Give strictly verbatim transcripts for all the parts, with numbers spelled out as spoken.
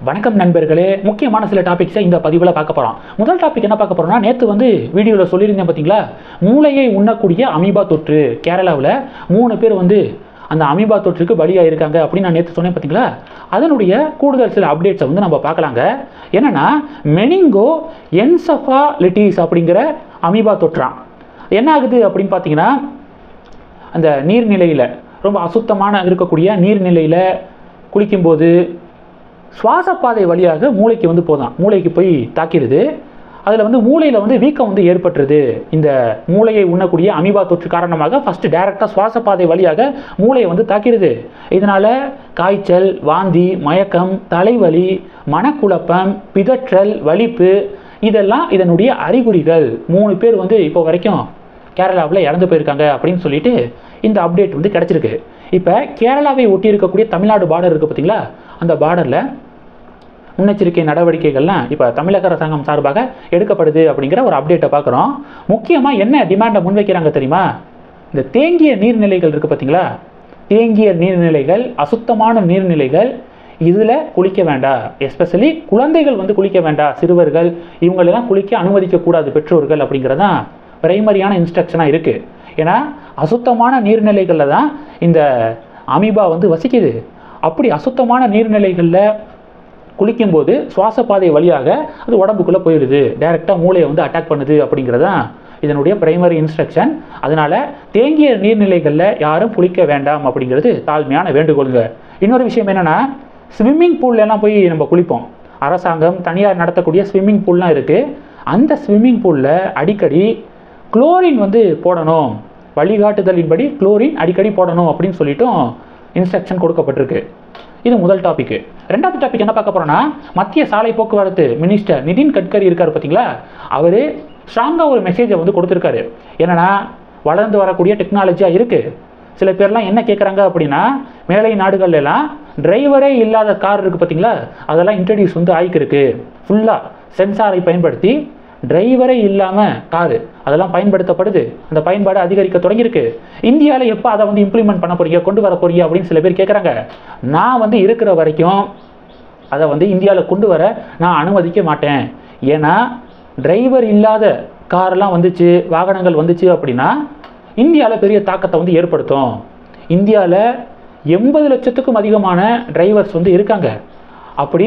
வணக்கம் நண்பர்களே, முக்கியமான சில டாபிக்ஸை இந்த பதிவில் பார்க்க போகிறோம். முதல் டாபிக் என்ன பார்க்க போகிறோம்னா, நேற்று வந்து வீடியோவில் சொல்லியிருந்தேன் பார்த்தீங்களா, மூளையை உண்ணக்கூடிய அமீபா தொற்று கேரளாவில் மூணு பேர் வந்து அந்த அமீபா தொற்றுக்கு பலியாக இருக்காங்க அப்படின்னு நான் நேற்று சொன்னேன் பார்த்தீங்களா. அதனுடைய கூடுதல் சில அப்டேட்ஸை வந்து நம்ம பார்க்கலாங்க. என்னென்னா, மெனிங்கோ என்செஃபாலிட்டிஸ் அப்படிங்கிற அமீபா தொற்றான். என்ன ஆகுது அப்படின்னு பார்த்தீங்கன்னா, அந்த நீர்நிலையில் ரொம்ப அசுத்தமான இருக்கக்கூடிய நீர்நிலையில் குளிக்கும்போது சுவாசப்பாதை வழியாக மூளைக்கு வந்து போதான், மூளைக்கு போய் தாக்கிடுது. அதில் வந்து மூளையில் வந்து வீக்கம் வந்து ஏற்பட்டுருது. இந்த மூளையை உண்ணக்கூடிய அமீபா தொற்று காரணமாக ஃபஸ்ட்டு டைரெக்டாக சுவாசப்பாதை வழியாக மூளையை வந்து தாக்கிடுது. இதனால் காய்ச்சல், வாந்தி, மயக்கம், தலைவலி, மனக்குழப்பம், பிதற்றல், வலிப்பு இதெல்லாம் இதனுடைய அறிகுறிகள். மூணு பேர் வந்து இப்போ வரைக்கும் கேரளாவில் இறந்து போயிருக்காங்க அப்படின்னு சொல்லிட்டு இந்த அப்டேட் வந்து கிடச்சிருக்கு. இப்போ கேரளாவை ஒட்டி இருக்கக்கூடிய தமிழ்நாடு பார்டர் இருக்குது பார்த்தீங்களா, அந்த பார்டரில் முன்னெச்சரிக்கை நடவடிக்கைகள்லாம் இப்போ தமிழக அரசாங்கம் சார்பாக எடுக்கப்படுது அப்படிங்கிற ஒரு அப்டேட்டை பார்க்குறோம். முக்கியமாக என்ன டிமாண்டை முன்வைக்கிறாங்க தெரியுமா? இந்த தேங்கிய நீர்நிலைகள் இருக்குது பார்த்தீங்களா, தேங்கிய நீர்நிலைகள், அசுத்தமான நீர்நிலைகள், இதில் குளிக்க வேண்டாம். எஸ்பெஷலி குழந்தைகள் வந்து குளிக்க வேண்டாம், சிறுவர்கள் இவங்களெல்லாம் குளிக்க அனுமதிக்கக்கூடாது பெற்றோர்கள் அப்படிங்கிறதான் பிரைமரியான இன்ஸ்ட்ரக்ஷனாக இருக்குது. ஏன்னா அசுத்தமான நீர்நிலைகளில் தான் இந்த அமீபா வந்து வசிக்குது. அப்படி அசுத்தமான நீர்நிலைகளில் குளிக்கும்போது சுவாசப்பாதை வழியாக அது உடம்புக்குள்ளே போயிடுது, டைரெக்டாக மூளையை வந்து அட்டாக் பண்ணுது அப்படிங்கிறதான் இதனுடைய பிரைமரி இன்ஸ்ட்ரக்ஷன். அதனால் தேங்கிய நீர்நிலைகளில் யாரும் குளிக்க வேண்டாம் அப்படிங்கிறது தாழ்மையான வேண்டுகோளுங்க. இன்னொரு விஷயம் என்னென்னா, ஸ்விம்மிங் பூல்லலாம் போய் நம்ம குளிப்போம். அரசாங்கம் தனியார் நடத்தக்கூடிய ஸ்விம்மிங் பூல்லாம் இருக்குது. அந்த ஸ்விம்மிங் பூலில் அடிக்கடி குளோரின் வந்து போடணும், வழிகாட்டுதலின்படி குளோரின் அடிக்கடி போடணும் அப்படின்னு சொல்லிட்டும் இன்ஸ்ட்ரக்ஷன் கொடுக்கப்பட்டிருக்கு. இது முதல் டாபிக். ரெண்டாவது டாபிக் என்ன பார்க்க போகிறோன்னா, மத்திய சாலை போக்குவரத்து மினிஸ்டர் நிதின் கட்கரி இருக்கார் பார்த்தீங்களா, அவர் ஸ்ட்ராங்காக ஒரு மெசேஜை வந்து கொடுத்துருக்காரு. என்னென்னா, வளர்ந்து வரக்கூடிய டெக்னாலஜியாக இருக்குது. சில பேர்லாம் என்ன கேட்குறாங்க அப்படின்னா, மேலை நாடுகள்லாம் டிரைவரே இல்லாத கார் இருக்குது பார்த்தீங்களா, அதெல்லாம் இன்ட்ரடியூஸ் வந்து ஆகிருக்கு. ஃபுல்லாக சென்சாரை பயன்படுத்தி டிரைவரே இல்லாமல் காரு அதெல்லாம் பயன்படுத்தப்படுது. அந்த பயன்பாடு அதிகரிக்க தொடங்கியிருக்கு. இந்தியாவில் எப்போ அதை வந்து இம்ப்ளிமெண்ட் பண்ண போறீங்க, கொண்டு வர போறீங்க அப்படின்னு சில பேர் கேட்குறாங்க. நான் வந்து இருக்கிற வரைக்கும் அதை வந்து இந்தியாவில் கொண்டு வர நான் அனுமதிக்க மாட்டேன். ஏன்னா டிரைவர் இல்லாத கார்லாம் வந்துச்சு, வாகனங்கள் வந்துச்சு அப்படின்னா இந்தியாவில் பெரிய தாக்கத்தை வந்து ஏற்படுத்தும். இந்தியாவில் எண்பது லட்சத்துக்கும் அதிகமான டிரைவர்ஸ் வந்து இருக்காங்க. அப்படி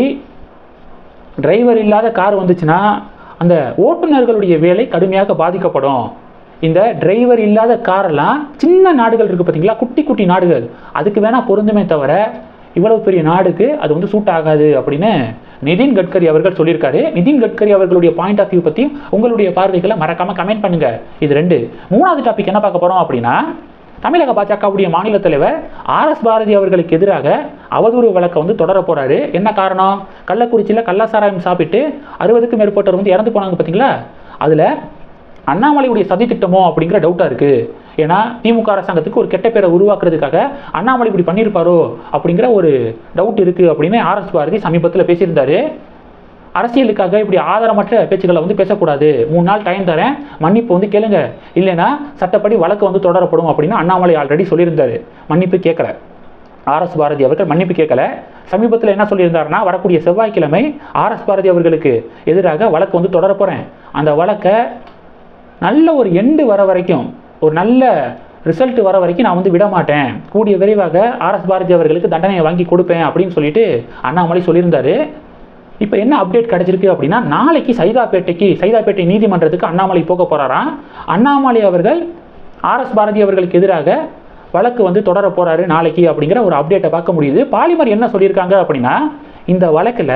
டிரைவர் இல்லாத கார் வந்துச்சுன்னா அந்த ஓட்டுநர்களுடைய வேலை கடுமையாக பாதிக்கப்படும். இந்த டிரைவர் இல்லாத காரெல்லாம் சின்ன நாடுகள் இருக்குது பார்த்தீங்களா, குட்டி குட்டி நாடுகள், அதுக்கு வேணால் பொருந்துமே தவிர இவ்வளவு பெரிய நாடுக்கு அது வந்து சூட் ஆகாது அப்படின்னு நிதின் கட்கரி அவர்கள் சொல்லியிருக்காரு. நிதின் கட்கரி அவர்களுடைய பாயிண்ட் ஆஃப் வியூ பற்றி உங்களுடைய பார்வைகளை மறக்காமல் கமெண்ட் பண்ணுங்கள். இது ரெண்டு. மூணாவது டாபிக் என்ன பார்க்க போகிறோம் அப்படின்னா, தமிழக பாஜகவுடைய மாநில தலைவர் ஆர் எஸ் பாரதி அவர்களுக்கு எதிராக அவதூறு வழக்கை வந்து தொடர போறாரு. என்ன காரணம்? கள்ளக்குறிச்சியில் கள்ளசாராயம் சாப்பிட்டு அறுபதுக்கும் மேற்பட்டவர் வந்து இறந்து போனாங்க பார்த்தீங்களா, அதில் அண்ணாமலையுடைய சதி திட்டமோ அப்படிங்கிற டவுட்டாக இருக்குது. ஏன்னா திமுக அரசாங்கத்துக்கு ஒரு கெட்ட பேரை உருவாக்குறதுக்காக அண்ணாமலை இப்படி பண்ணியிருப்பாரோ அப்படிங்கிற ஒரு டவுட் இருக்குது அப்படின்னு ஆர் எஸ் பாரதி சமீபத்தில் பேசியிருந்தாரு. அரசியலுக்காக இப்படி ஆதாரமற்ற பேச்சுக்களை வந்து பேசக்கூடாது, மூணு நாள் டைம் தரேன், மன்னிப்பு வந்து கேளுங்க, இல்லைன்னா சட்டப்படி வழக்கு வந்து தொடரப்படும் அப்படின்னு அண்ணாமலை ஆல்ரெடி சொல்லியிருந்தாரு. மன்னிப்பு கேட்கல ஆர் எஸ் பாரதி அவர்கள், மன்னிப்பு கேட்கல. சமீபத்தில் என்ன சொல்லியிருந்தாருன்னா, வரக்கூடிய செவ்வாய்க்கிழமை ஆர் எஸ் பாரதி அவர்களுக்கு எதிராக வழக்கு வந்து தொடர போகிறேன், அந்த வழக்கை நல்ல ஒரு எண்டு வர வரைக்கும், ஒரு நல்ல ரிசல்ட் வர வரைக்கும் நான் வந்து விட மாட்டேன், கூடிய விரைவாக ஆர் எஸ் பாரதி அவர்களுக்கு தண்டனையை வாங்கி கொடுப்பேன் அப்படின்னு சொல்லிட்டு அண்ணாமலை சொல்லியிருந்தாரு. இப்போ என்ன அப்டேட் கிடைச்சிருக்கு அப்படின்னா, நாளைக்கு சைதாப்பேட்டைக்கு சைதாப்பேட்டை நீதிமன்றத்துக்கு அண்ணாமலை போக போகிறாராம். அண்ணாமலை அவர்கள் ஆர் எஸ் பாரதி அவர்களுக்கு எதிராக வழக்கு வந்து தொடர போகிறாரு நாளைக்கு அப்படிங்கிற ஒரு அப்டேட்டை பார்க்க முடியுது. பாலிமர் என்ன சொல்லியிருக்காங்க அப்படின்னா, இந்த வழக்கில்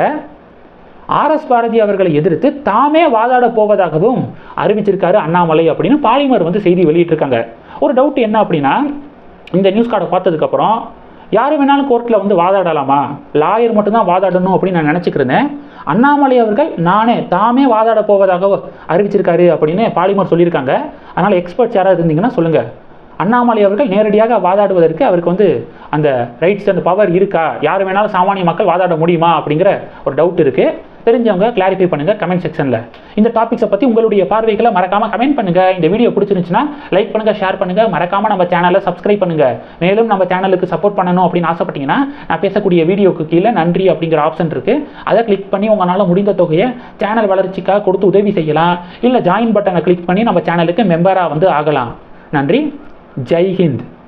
ஆர் எஸ் பாரதி அவர்களை எதிர்த்து தாமே வாதாட போவதாகவும் அறிவிச்சிருக்காரு அண்ணாமலை அப்படின்னு பாலிமர் வந்து செய்தி வெளியிட்டிருக்காங்க. ஒரு டவுட் என்ன அப்படின்னா, இந்த நியூஸ் கார்டை பார்த்ததுக்கப்புறம் யார் வேணாலும் கோர்ட்டில் வந்து வாதாடலாமா, லாயர் மட்டும்தான் வாதாடணும் அப்படின்னு நான் நினச்சிக்கிறேன். அண்ணாமலை அவர்கள் நானே தாமே வாதாட போவதாக அறிவிச்சிருக்காரு அப்படின்னு பாலிமர் சொல்லியிருக்காங்க. அதனால் எக்ஸ்பர்ட்ஸ் யாராவது இருந்தீங்கன்னா சொல்லுங்கள். அண்ணாமலை அவர்கள் நேரடியாக வாதாடுவதற்கு அவருக்கு வந்து அந்த ரைட்ஸ் அந்த பவர் இருக்கா, யார் வேணாலும் சாமானிய மக்கள் வாதாட முடியுமா அப்படிங்கிற ஒரு டவுட் இருக்குது. தெரிஞ்சவங்க கிளாரிஃபை பண்ணுங்கள் கமெண்ட் செக்ஷனில். இந்த டாபிக்ஸை பற்றி உங்களுடைய பார்வைகளை மறக்காமல் கமெண்ட் பண்ணுங்கள். இந்த வீடியோ பிடிச்சிருந்துச்சுன்னா லைக் பண்ணுங்கள், ஷேர் பண்ணுங்கள், மறக்காமல் நம்ம சேனலை சப்ஸ்கிரைப் பண்ணுங்கள். மேலும் நம்ம சேனலுக்கு சப்போர்ட் பண்ணணும் அப்படின்னு ஆசைப்பட்டீங்கன்னா நான் பேசக்கூடிய வீடியோக்கு கீழே நன்றி அப்படிங்கிற ஆப்ஷன் இருக்குது. அதை கிளிக் பண்ணி உங்களால் முடிந்த தொகையை சேனல் வளர்ச்சிக்காக கொடுத்து உதவி செய்யலாம். இல்லை ஜாயின் பட்டனை கிளிக் பண்ணி நம்ம சேனலுக்கு மெம்பராக வந்து ஆகலாம். நன்றி. ஜெய் ஹிந்த்.